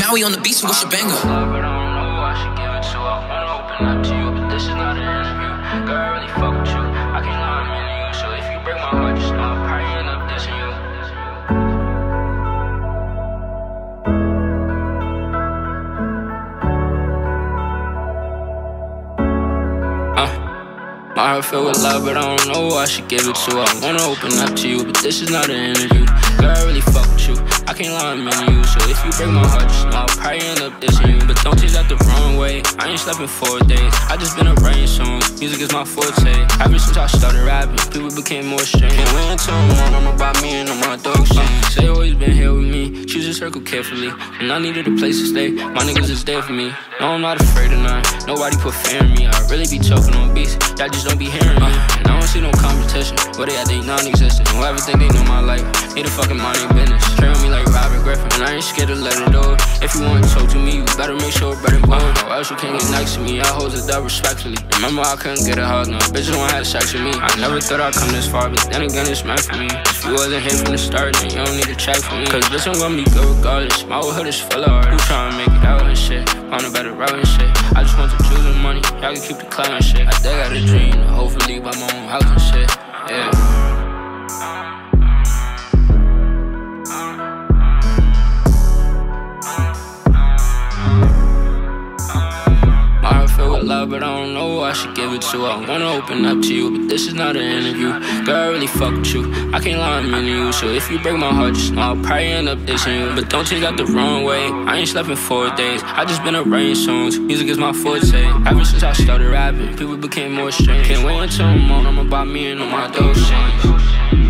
Now we on the beat, so what's your banger? But I don't know, I should give it to her. I wanna open up to you, but this is not an interview. Girl, I really fuck with you, I can't lie, I'm into you. So if you break my heart, just know I'll probably end up dissing you. My heart filled with love, but I don't know who I should give it to. I wanna open up to you, but this is not an interview. Girl, I really fuck with you, I can't lie, I'm into you. So if you break my heart, just know I'll probably end up dissing you. But don't take that the wrong way, I ain't slept in 4 days. I just been writing songs, music is my forte. Ever since I started rapping, people became more strange. Can't wait until I'm on, I'm about me and on my dog shit. Say you always been here with me, choose your circle carefully. When I needed a place to stay, my niggas is there for me. No, I'm not afraid of none, nobody put fear in me. I really be choking on beats, y'all just don't be hearing me. And I don't see no competition, where they at, they non-existent. Don't ever think they know my life, need a fucking mind their business. Train me like Robert Griffin, and I ain't scared to let it go. If you want to talk to me, you better make sure bread and butter, or else you can't get next to me. I hold it up respectfully. Remember I couldn't get a hug, no bitches won't have sex with me. I never thought I'd come this far, but then again it's meant for me. If you wasn't here from the start, then you don't need to check for me. Cause bitch, I'm gonna be good regardless. My old hood is full of art. Who tryna make it out and shit, on a better route and shit. I just want the jewels and money, y'all can keep the clout and shit. I still got a dream, to hopefully buy my own house and shit, yeah. Love, but I don't know who I should give it to. I wanna open up to you, but this is not an interview. Girl, I really fuck with you, I can't lie, I'm into you. So if you break my heart, just know I'll probably end up dissing you. But don't take that the wrong way, I ain't slept in 4 days. I just been writing songs, music is my forte. Ever since I started rapping, people became more strange. Can't wait until I'm on, I'm about me and on my dope shit.